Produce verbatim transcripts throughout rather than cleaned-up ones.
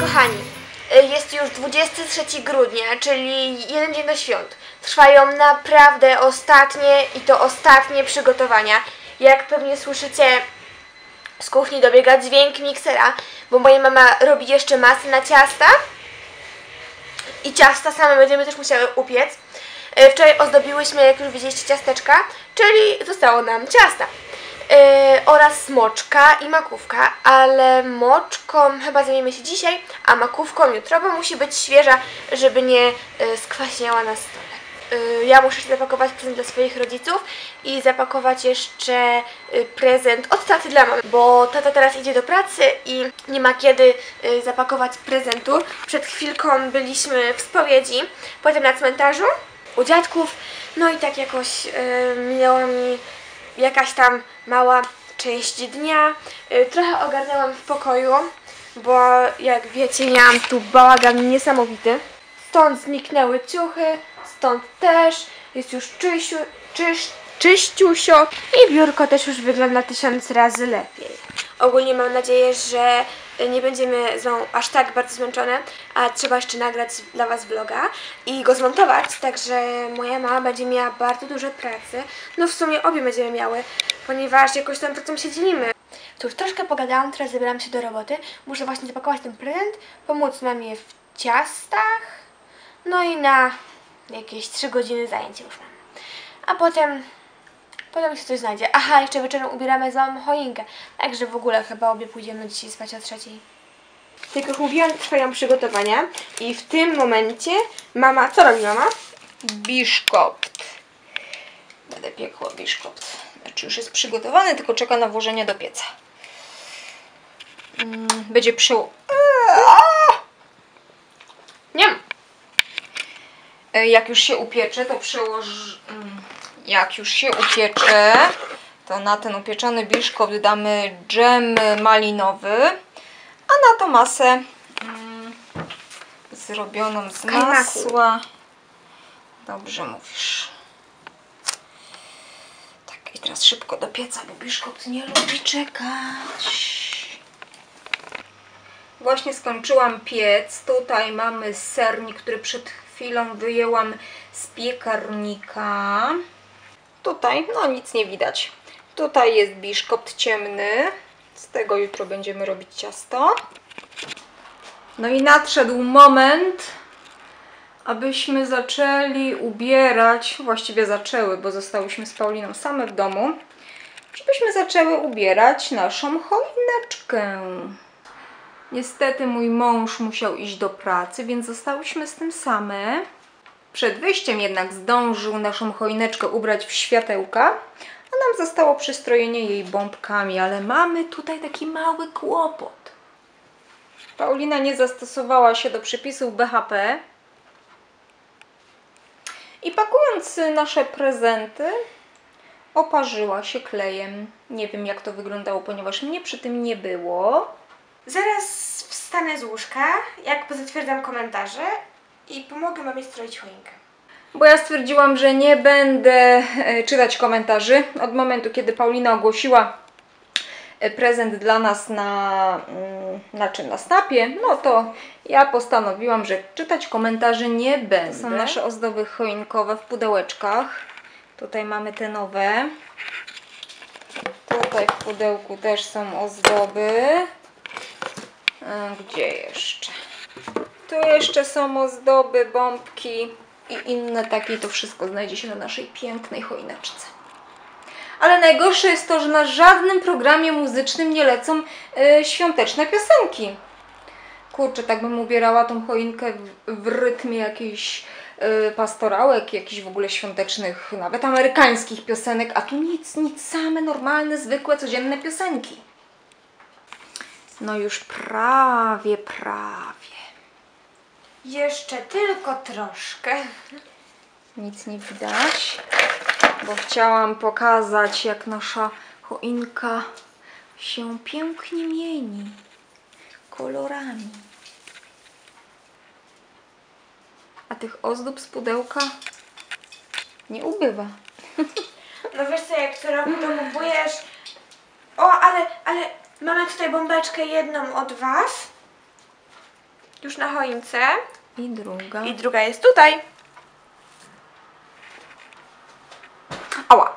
Kochani, jest już dwudziestego trzeciego grudnia, czyli jeden dzień do świąt. Trwają naprawdę ostatnie i to ostatnie przygotowania. Jak pewnie słyszycie, z kuchni dobiega dźwięk miksera, bo moja mama robi jeszcze masę na ciasta. I ciasta same będziemy też musiały upiec. Wczoraj ozdobiłyśmy, jak już widzieliście, ciasteczka, czyli zostało nam ciasta. Yy, oraz moczka i makówka, ale moczką chyba zajmiemy się dzisiaj, a makówką jutro, bo musi być świeża, żeby nie yy, skwaśniała na stole. Yy, ja muszę się zapakować prezent dla swoich rodziców i zapakować jeszcze yy, prezent od taty dla mamy, bo tata teraz idzie do pracy i nie ma kiedy yy, zapakować prezentu. Przed chwilką byliśmy w spowiedzi, potem na cmentarzu u dziadków, no i tak jakoś yy, minęła mi jakaś tam mała część dnia. Yy, trochę ogarnęłam w pokoju, bo jak wiecie, miałam tu bałagan niesamowity. Stąd zniknęły ciuchy, stąd też. Jest już czyściu, czyś, czyściusio i biurko też już wygląda tysiąc razy lepiej. Ogólnie mam nadzieję, że nie będziemy są aż tak bardzo zmęczone, a trzeba jeszcze nagrać dla Was vloga i go zmontować, także moja mama będzie miała bardzo dużo pracy. No w sumie obie będziemy miały, ponieważ jakoś tam pracą się dzielimy. Tu już troszkę pogadałam, teraz zabieram się do roboty. Muszę właśnie zapakować ten prezent, pomóc mamie w ciastach, no i na jakieś trzy godziny zajęcia już mam. A potem... Potem się coś znajdzie. Aha, jeszcze wieczorem ubieramy za choinkę. Także w ogóle chyba obie pójdziemy dzisiaj spać o trzeciej. Tak jak mówiłam, trwają przygotowania. I w tym momencie mama... Co robi mama? Biszkopt. Będę piekła biszkopt. Znaczy już jest przygotowany, tylko czeka na włożenie do pieca. Będzie przeło... Nie. Jak już się upiecze, to przełoży... Jak już się upiecze, to na ten upieczony biszkopt damy dżem malinowy, a na to masę mm, zrobioną z masła. Dobrze mówisz. Tak, i teraz szybko do pieca, bo biszkopt nie lubi czekać. Właśnie skończyłam piec. Tutaj mamy sernik, który przed chwilą wyjęłam z piekarnika. Tutaj, no nic nie widać. Tutaj jest biszkopt ciemny. Z tego jutro będziemy robić ciasto. No i nadszedł moment, abyśmy zaczęli ubierać, właściwie zaczęły, bo zostałyśmy z Pauliną same w domu, żebyśmy zaczęły ubierać naszą choineczkę. Niestety mój mąż musiał iść do pracy, więc zostałyśmy z tym same. Przed wyjściem jednak zdążył naszą choineczkę ubrać w światełka, a nam zostało przystrojenie jej bombkami, ale mamy tutaj taki mały kłopot. Paulina nie zastosowała się do przepisów B H P i pakując nasze prezenty oparzyła się klejem. Nie wiem, jak to wyglądało, ponieważ mnie przy tym nie było. Zaraz wstanę z łóżka, jak pozatwierdzam komentarze i pomogę mamie stroić choinkę. Bo ja stwierdziłam, że nie będę czytać komentarzy. Od momentu, kiedy Paulina ogłosiła prezent dla nas na, na czym? Na snapie, no to ja postanowiłam, że czytać komentarzy nie będę. To są nasze ozdoby choinkowe w pudełeczkach. Tutaj mamy te nowe. Tutaj w pudełku też są ozdoby. Gdzie jeszcze? Tu jeszcze są ozdoby, bombki i inne takie. To wszystko znajdzie się na naszej pięknej choineczce. Ale najgorsze jest to, że na żadnym programie muzycznym nie lecą y, świąteczne piosenki. Kurczę, tak bym ubierała tą choinkę w, w rytmie jakichś y, pastorałek, jakichś w ogóle świątecznych, nawet amerykańskich piosenek, a tu nic, nic, same normalne, zwykłe, codzienne piosenki. No już prawie, prawie. Jeszcze tylko troszkę. Nic nie widać, bo chciałam pokazać, jak nasza choinka się pięknie mieni kolorami. A tych ozdób z pudełka nie ubywa. No wiesz co, jak co roku to kupujesz... O, ale, ale mamy tutaj bombeczkę jedną od Was. już na choince. I druga. I druga jest tutaj. Ała!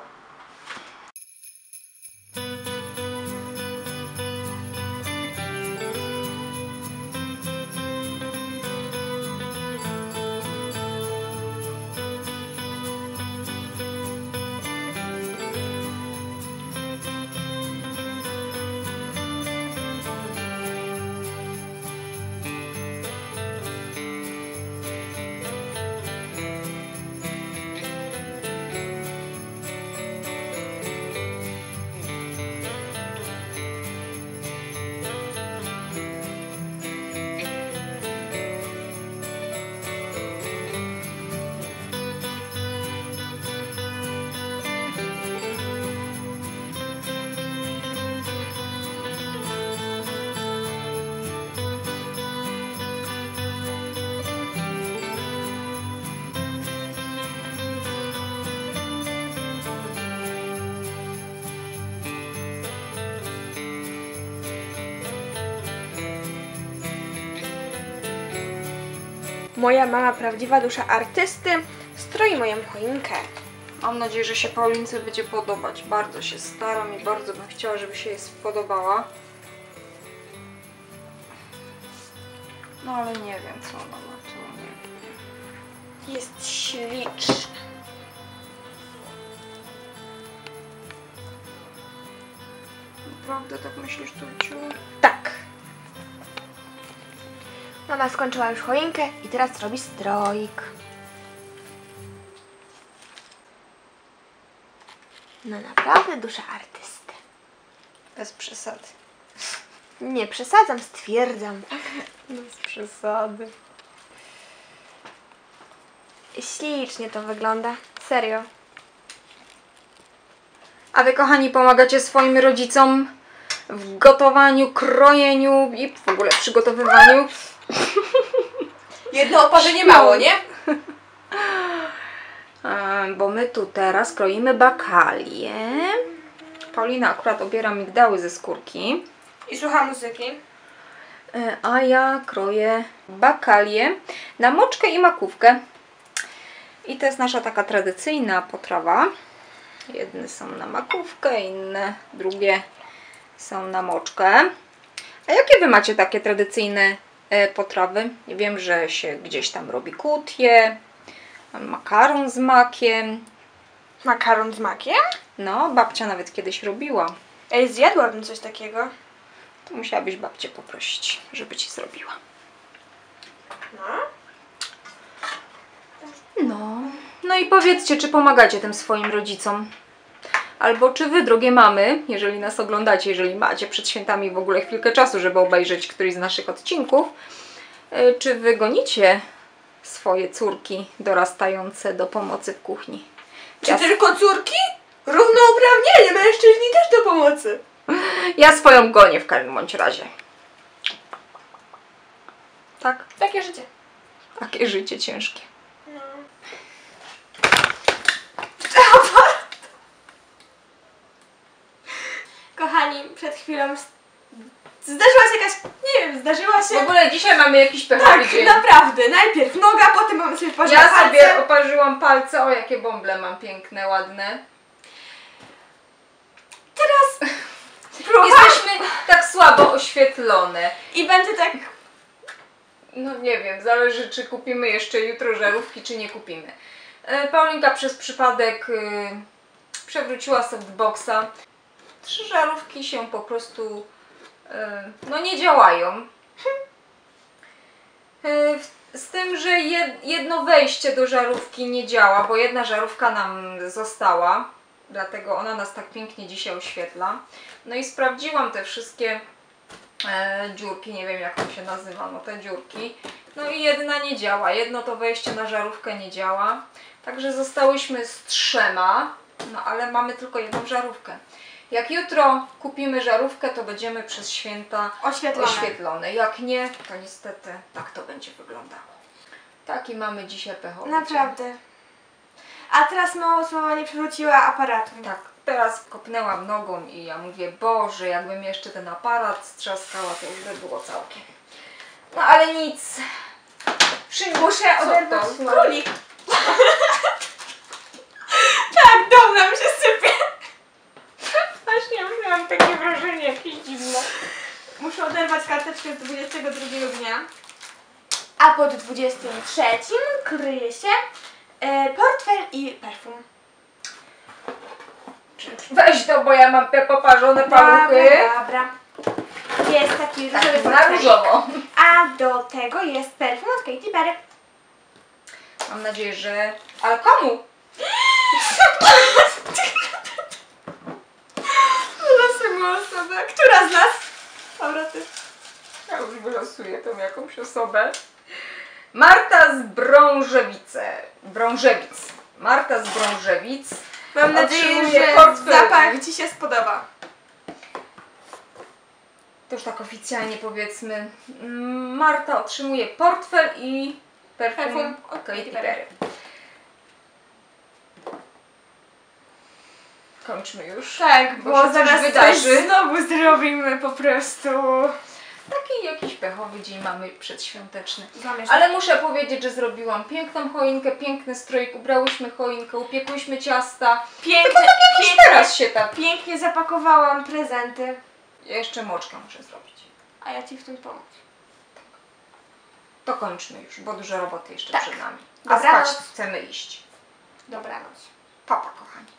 Moja mama, prawdziwa dusza artysty, stroi moją choinkę. Mam nadzieję, że się Paulince będzie podobać. Bardzo się staram i bardzo bym chciała, żeby się jej spodobała. No ale nie wiem, co ona ma tu. Nie wiem. Jest śliczna. Naprawdę tak myślisz, Tuciu? Tak. Mama skończyła już choinkę i teraz robi stroik. No naprawdę dusza artysty. Bez przesady. Nie przesadzam, stwierdzam. Bez przesady. Ślicznie to wygląda. Serio. A wy, kochani, pomagacie swoim rodzicom w gotowaniu, krojeniu i w ogóle przygotowywaniu? Jedno oparzenie mało, nie? Bo my tu teraz kroimy bakalię. Paulina akurat obiera migdały ze skórki. I słucha muzyki. A ja kroję bakalię na moczkę i makówkę. I to jest nasza taka tradycyjna potrawa. Jedne są na makówkę, inne, drugie są na moczkę. A jakie wy macie takie tradycyjne e, potrawy? Ja wiem, że się gdzieś tam robi kutie, makaron z makiem. Makaron z makiem? No, babcia nawet kiedyś robiła. Ej, zjadłabym coś takiego. To musiałabyś babcię poprosić, żeby ci zrobiła. No. No, no i powiedzcie, czy pomagacie tym swoim rodzicom? Albo czy wy, drogie mamy, jeżeli nas oglądacie, jeżeli macie przed świętami w ogóle chwilkę czasu, żeby obejrzeć któryś z naszych odcinków, czy wy gonicie swoje córki dorastające do pomocy w kuchni? Czy Ja, tylko córki? Równouprawnienie, mężczyźni też do pomocy. ja swoją gonię w każdym bądź razie. Tak? Takie życie. Takie życie ciężkie. No. Kochani, przed chwilą zdarzyła się jakaś, nie wiem, zdarzyła się... W ogóle dzisiaj mamy jakiś pechowy Tak, dzień. naprawdę. Najpierw noga, potem mamy sobie pożyć Ja palce. sobie oparzyłam palce. O, jakie bąble mam piękne, ładne. Teraz próba. Jesteśmy tak słabo oświetlone. I będzie tak... No nie wiem, zależy, czy kupimy jeszcze jutro żarówki, czy nie kupimy. E, Paulinka przez przypadek y, przewróciła softboxa. Trzy żarówki się po prostu y, no nie działają. Y, z tym, że jed, jedno wejście do żarówki nie działa, bo jedna żarówka nam została. Dlatego ona nas tak pięknie dzisiaj oświetla. No i sprawdziłam te wszystkie e, dziurki, nie wiem jak to się nazywa, no te dziurki. No i jedna nie działa, jedno to wejście na żarówkę nie działa. Także zostałyśmy z trzema, no ale mamy tylko jedną żarówkę. Jak jutro kupimy żarówkę, to będziemy przez święta Oświetlone. oświetlone. Jak nie, to niestety tak to będzie wyglądało. Taki mamy dzisiaj pechowy dzień. Naprawdę. A teraz mało słowa nie przywróciła aparatu. Tak, teraz kopnęłam nogą i ja mówię, Boże, jakbym jeszcze ten aparat strzaskała, to już by było całkiem. No ale nic. Muszę Co oderwać to? królik. Tak, dobra, mi się sypie. Właśnie już mam takie wrażenie, jakieś dziwne. Muszę oderwać karteczkę z dwudziestego drugiego dnia. A pod dwudziestym trzecim kryje się e, portfel i perfum. Weź to, bo ja mam te poparzone paluchy. Dobra, dobra. Jest taki Tak, różowy na portfel. różowo. A do tego jest perfum od Katy Perry. Mam nadzieję, że... Ale komu? Wylosujmy osobę. Która z nas? Dobra, ty. Ja już wylosuję tą jakąś osobę. Marta z Brążewice. Brążewic. Marta z Brążewic. Mam nadzieję, Otrzymuje że portfel. zapach Ci się spodoba. To już tak oficjalnie powiedzmy. Mm, Marta otrzymuje portfel i perfum Perfum od Katy Perry. Kończmy już. Tak, bo bo, się coś zaraz wydarzy. coś znowu zrobimy po prostu. Taki jakiś pechowy dzień mamy przedświąteczny. Zamierzam. Ale muszę powiedzieć, że zrobiłam piękną choinkę, piękny strójk, ubrałyśmy choinkę, upiekłyśmy ciasta. Pięknie, pięknie, Teraz się tak. pięknie zapakowałam prezenty. Ja jeszcze moczka muszę zrobić. A ja Ci w tym pomóc. To kończmy już, bo dużo roboty jeszcze Tak. przed nami. A Dobranoc. spać chcemy iść. Dobranoc. Papa, kochani.